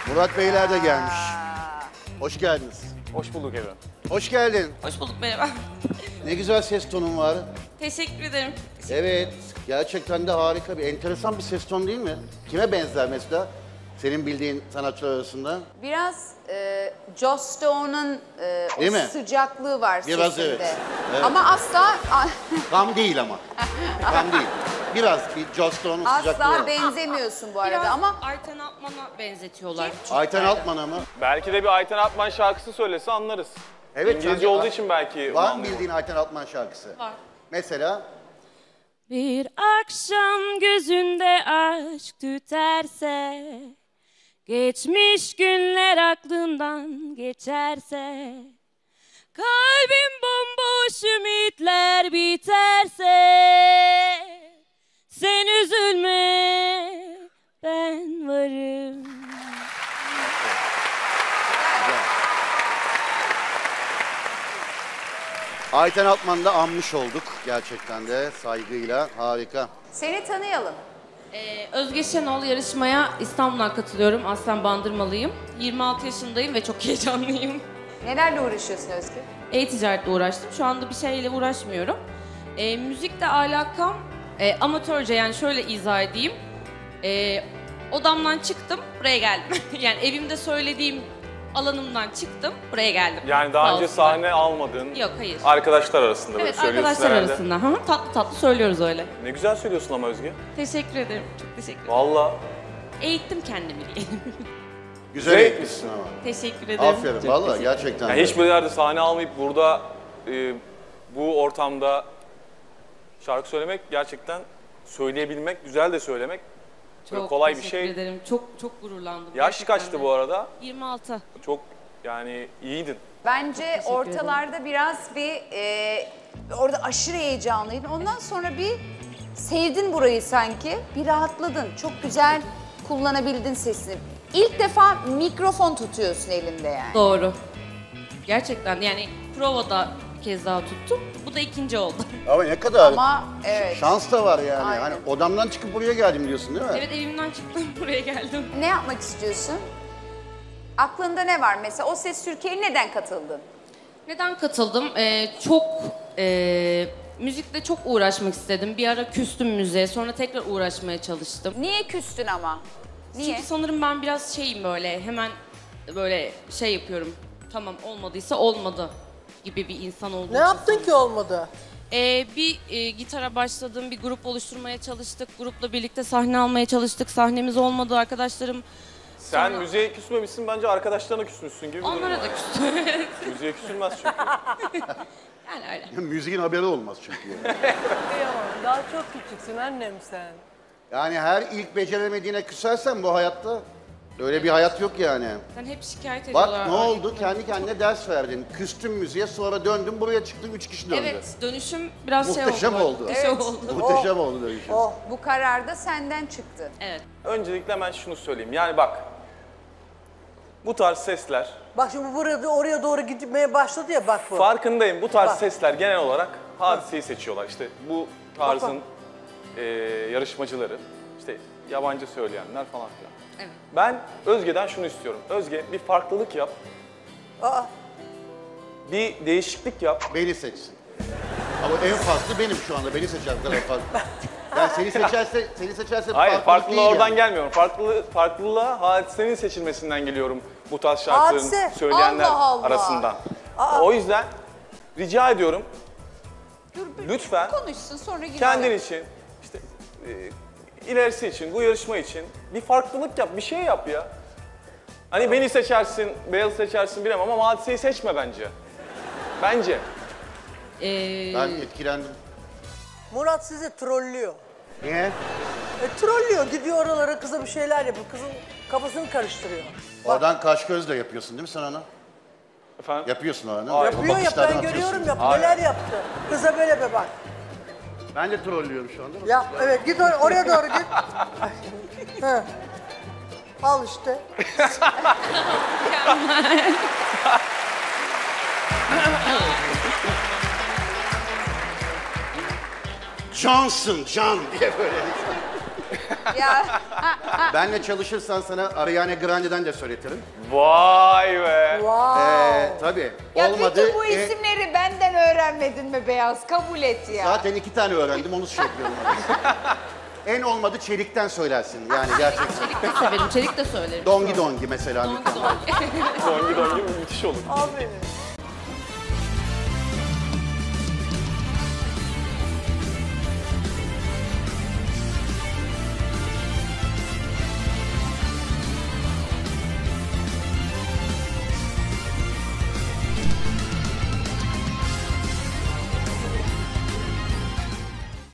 Murat Beyler de gelmiş. Hoş geldiniz. Hoş bulduk Evren. Hoş geldin. Hoş bulduk, merhaba. Ne güzel ses tonun var. Teşekkür ederim. Evet, gerçekten de harika bir, enteresan bir ses tonu değil mi? Kime benzer mesela? Senin bildiğin sanatçılar arasında. Biraz Joss Stone'un Değil o mi? sıcaklığı var Biraz sesinde. evet. Evet. Ama asla Tam değil ama. Tam değil. Biraz bir Joss Stone'un sıcaklığı asla var. benzemiyorsun bu arada Biraz ama Ayten Altman'a benzetiyorlar. Ayten Altman'a mı? Belki de bir Ayten Altman şarkısı söylese anlarız. Evet. İngilizce sanki- olduğu için belki... Var mı anlıyoruz. bildiğin Ayten Altman şarkısı? Var. Mesela? Bir akşam gözünde aşk tüterse, geçmiş günler aklından geçerse, kalbim bomboş ümitler biterse, sen üzülme ben varım. Ayten Altman'ı da anmış olduk gerçekten de saygıyla. Harika. seni tanıyalım. Özge Şenol, yarışmaya İstanbul'dan katılıyorum. Aslen Bandırmalıyım. 26 yaşındayım ve çok heyecanlıyım. Nelerle uğraşıyorsun Özgür? E-ticaretle uğraştım. Şu anda bir şeyle uğraşmıyorum. Müzikle alakam amatörce, yani şöyle izah edeyim. Odamdan çıktım, buraya geldim. Yani evimde söylediğim alanımdan çıktım, buraya geldim. Yani daha Sağ önce olsunlar. sahne almadığın Yok, hayır. arkadaşlar arasında böyle Evet, söylüyorsun arkadaşlar herhalde. arasında. Hı, tatlı tatlı söylüyoruz öyle. Ne güzel söylüyorsun ama Özge. Teşekkür ederim, çok teşekkür ederim. Valla Eğittim kendimi diye. Güzel Güzel etmişsin ama. Teşekkür ederim. Aferin Çok vallahi teşekkür gerçekten. yani de. hiçbir yerde sahne almayıp burada bu ortamda şarkı söylemek gerçekten söyleyebilmek, güzel de söylemek böyle Çok kolay bir teşekkür şey. ederim. Çok gururlandım. Yaş gerçekten kaçtı de. bu arada? 26. Çok yani iyiydin. Bence ortalarda biraz bir orada aşırı heyecanlıydın. Ondan sonra bir sevdin burayı sanki. Bir rahatladın. Çok güzel kullanabildin sesini. İlk defa mikrofon tutuyorsun elinde yani. Doğru. Gerçekten yani provada bir kez daha tuttum. Bu da ikinci oldu. Ama ne kadar Ama evet. şans da var yani. Aynen. Hani odamdan çıkıp buraya geldim diyorsun değil mi? Evet, evimden çıktım buraya geldim. Ne yapmak istiyorsun? Aklında ne var mesela? O Ses Türkiye'ye neden katıldın? Neden katıldım? Müzikle çok uğraşmak istedim. Bir ara küstüm müziğe, sonra tekrar uğraşmaya çalıştım. Niye küstün ama? Niye? Çünkü sanırım ben biraz şeyim, böyle hemen böyle şey yapıyorum. Tamam, olmadıysa olmadı gibi bir insan olduğum Ne yaptın ki olmadı? Gitara başladım, bir grup oluşturmaya çalıştık. Grupla birlikte sahne almaya çalıştık. Sahnemiz olmadı, arkadaşlarım. Sen Sonra- müziğe küsmemişsin, bence arkadaşlarına küsmüşsün gibi bir durum Onlara var. da küstüm. Müziğe küsülmez çünkü. Yani öyle. Müziğin haberi olmaz çünkü. Kıyamam. Daha çok küçüksün annem sen. Yani her ilk beceremediğine küsersen bu hayatta öyle bir hayat yok yani. Sen hep şikayet ediyorlar. Bak ne oldu? Kendi kendine ders verdin. Küstün müziğe, sonra döndün buraya çıktın 3 kişi döndü. Evet, dönüşüm biraz Muhteşem şey oldu. oldu. Muhteşem Evet. oldu. Muhteşem oldu dönüşüm. Oh, bu karar da senden çıktı. Evet. Öncelikle hemen şunu söyleyeyim. Yani bak, bu tarz sesler, Bak şimdi burada oraya doğru gitmeye başladı ya bak bu. farkındayım bu tarz Bak. sesler genel olarak Hadise'yi seçiyorlar. İşte bu tarzın yarışmacıları, işte yabancı söyleyenler falan filan. Evet. Ben Özge'den şunu istiyorum. Özge, bir farklılık yap, Aa, bir değişiklik yap. Beni seçsin. Ama en farklı benim şu anda. Beni seçer bu kadar farklı. Yani seni seçerse Hayır, farklılık farklılığa değil oradan yani. gelmiyorum. Farklılığa Hadise'nin seçilmesinden geliyorum bu tarz şarkıların Hadise, söyleyenler Allah Allah. arasından. O yüzden rica ediyorum, Dur bir lütfen konuşsun sonra gidelim. kendin için, işte ilerisi için, bu yarışma için bir farklılık yap, bir şey yap ya. Hani beni seçersin, Beyaz'ı seçersin bilemem ama Hadise'yi seçme bence. Bence. Ben etkilendim. Murat sizi trollüyor. Niye? Trollüyor, gidiyor oralara kıza bir şeyler yapıyor. Kızın kafasını karıştırıyor. Oradan kaş göz de yapıyorsun değil mi sen ona? Efendim? Yapıyorsun onu. Hayır. Yapıyor yap, Bakışlardan ben atıyorsun. görüyorum yap. Hayır. Neler yaptı. Kıza böyle be bak. Ben de trollüyorum şu anda. Yap, evet git oraya doğru git. He. Al işte. Johnson, John diye böyle. Ya Benle çalışırsan sana Ariana Grande'den de söyletirim. Vay be. Wow. Tabii. ya Olmadı. bütün bu isimleri benden öğrenmedin mi Beyaz? Kabul et ya. Zaten 2 tane öğrendim, onu söylüyorum. En olmadı Çelik'ten söylersin yani gerçekten. Çelik de severim, çelik de söylerim. Dongi Dongi mesela. Dongi dongi. Dongi dongi müthiş olur. Aferin.